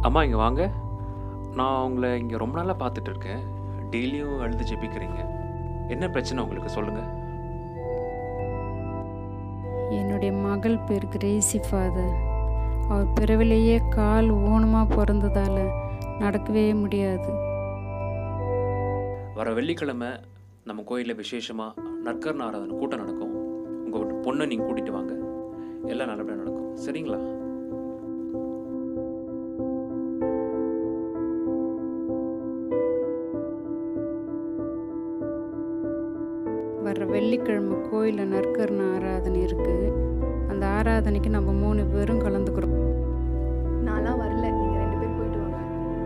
அம்மா இங்கே வாங்க. நான் உங்களை இங்கே ரொம்ப நாளாக பார்த்துட்டு இருக்கேன். டெய்லியும் அழுது ஜெபிக்கிறீங்க. என்ன பிரச்சனை உங்களுக்கு சொல்லுங்கள். என்னுடைய மகள் பேர் கிரேசி ஃபாதர். அவர் பிறவிலேயே கால் ஊனமாக பிறந்ததால் நடக்கவே முடியாது. வர வெள்ளிக்கிழமை நம்ம கோயிலில் விசேஷமாக நற்கரண ஆராதனை கூட்டம் நடக்கும். உங்கள் பொண்ணை நீங்கள் கூட்டிகிட்டு வாங்க, எல்லாம் நல்லபடியாக நடக்கும். சரிங்களா? வர்ற வெள்ளிக்கிழமை கோயிலில் நற்கரண ஆராதனை இருக்குது. அந்த ஆராதனைக்கு நம்ம 3 பேரும் கலந்துக்கிறோம். நான்லாம் வரல, நீங்கள் 2 பேர் போயிட்டு வாங்க.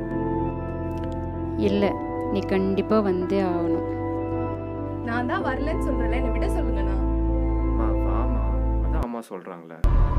இல்லை, நீ கண்டிப்பாக வந்தே ஆகணும். நான் தான் வரலன்னு சொல்கிறேன்ல, என்னை விட சொல்லுங்கண்ணா. அம்மா வாமா, அதான் அம்மா சொல்கிறாங்களே.